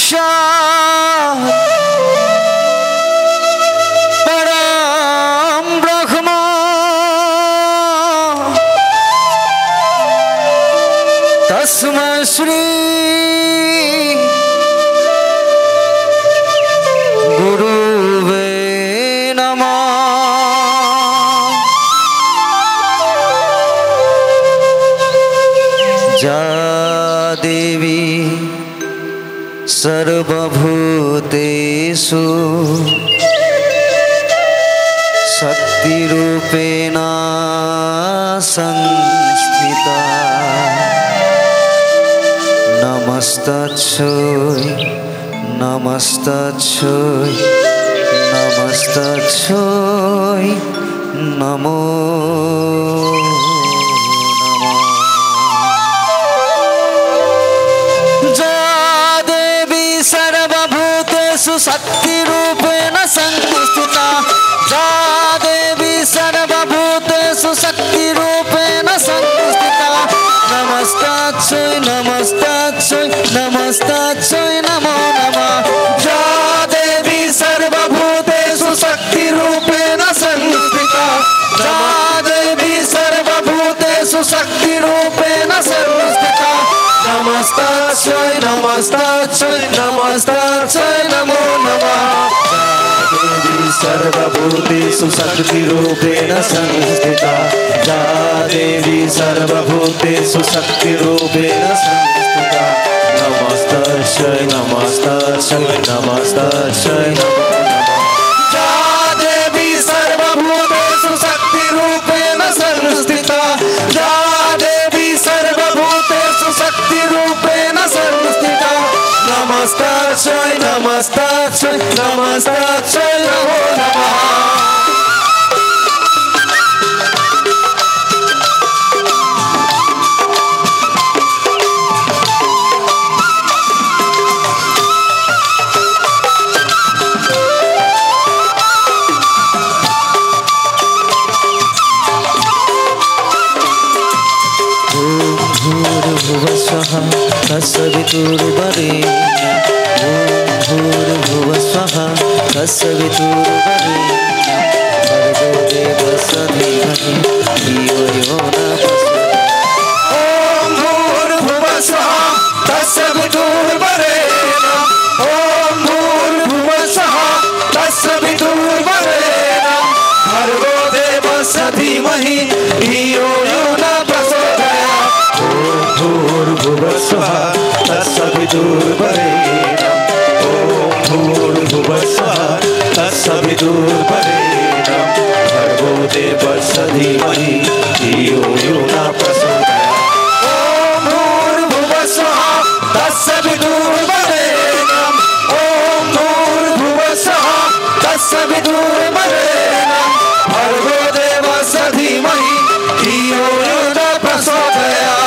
साक्षात् परम ब्रह्म तस्मै श्री गुरुवे नमः। जा देवी सर्वभूतेषु शक्तिरूपेण संस्थिता नमस्तच्छै नमस्तच्छै नमस्तच्छै नमो शक्तिरूपेण संस्थिता जा देवी सर्वभूतेषु शक्तिरूपेण संस्थिता नमस्तच्छै नमस्तच्छै नमस्तच्छै नमो नमः। जा देवी सर्वभूतेषु शक्तिरूपेण संस्थिता जा देवी सर्वभूतेषु शक्तिरूपेण संस्थिता नमस्तच्छै नमस्तच्छै नमस्तच्छै नमो नमः। देवी सर्वभूतेषु शक्तिरूपेण संस्थिता जा देवी सर्वभूतेषु शक्तिरूपेण संस्थिता नमस्तच्छै नमस्तच्छै नमस्तच्छै नमो नमः। जा देवी सर्वभूतेषु शक्तिरूपेण संस्थिता जा देवी सर्वभूतेषु शक्तिरूपेण संस्थिता नमस्तच्छै नमस्तच्छै नमस्तच्छै नमो नमः। तत्सवितुर्वरेण्यं भूर्भुवस्सुः तत्सवितुर्वरेण्यं भर्गो देवस्य धीमहि धियो यो न प्रचोदयात्। ॐ भूर्भुवस्सुः तत्सवितुर्वरेण्यं ॐ भूर्भुवस्सुः तत्सवितुर्वरेण्यं भर्गो देवस्य धीमहि धियो यो न प्रचोदयात्। भूर्भुवस्सुः तत्सवितुर्वरेण्यं ॐ भूर्भुवस्सुः तत्सवितुर्वरेण्यं भर्गो देवस्य धीमहि धियो यो न प्रचोदयात्। ॐ भूर्भुवस्सुः तत्सवितुर्वरेण्यं ॐ भूर्भुवस्सुः तत्सवितुर्वरेण्यं भर्गो देवस्य धीमहि धियो यो न प्रचोदयात्।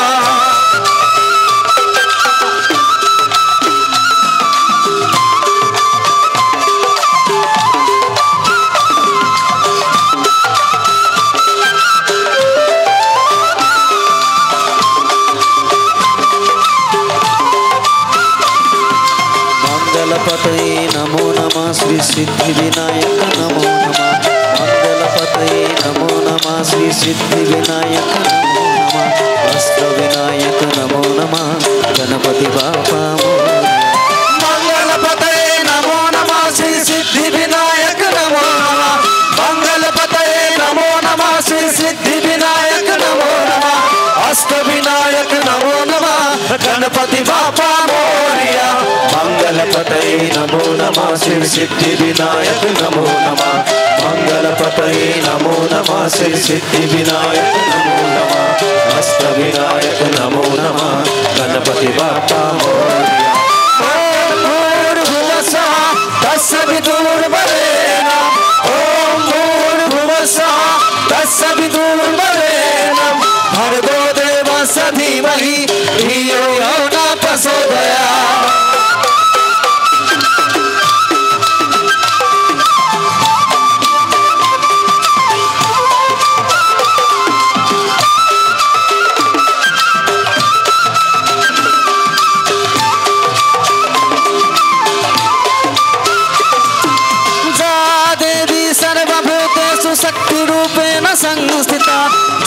मंगलपतये नमो नमः श्री सिद्धिविनायक नमो नमः। मंगलपतये नमो नमः श्री सिद्धिविनायक नमो नमः। वस्त्रविनायक नमो नमः गणपति बाप्पा मोरया। मंगलपतये नमो नमः श्री सिद्धिविनायक नमो नमः। मंगलपतये नमो नमः श्री सिद्धिविनायक नमो नमः। अष्टविनायक नमो नमः गणपति बाप्पा मोरया। मंगलपतये नमो नमः श्री सिद्धिविनायक नमो नमः। मंगलपतये नमो नमः श्री सिद्धिविनायक नमो नमः। अष्टविनायक नमो नमः गणपति बाप्पा मोरया। ॐ भूर्भुवस्सुः तत्सवितुर्वरेण्यं ॐ भूर्भुवस्सुः तत्सवितुर्वरेण्यं भर्गो देवस्य धीमहि धियो यो न प्रचोदयात्।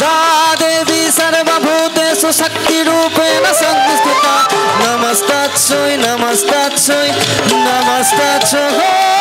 या देवी सर्वभूतेषु शक्तिरूपेण संस्थिता नमस्तस्यै नमस्तस्यै नमस्तस्यै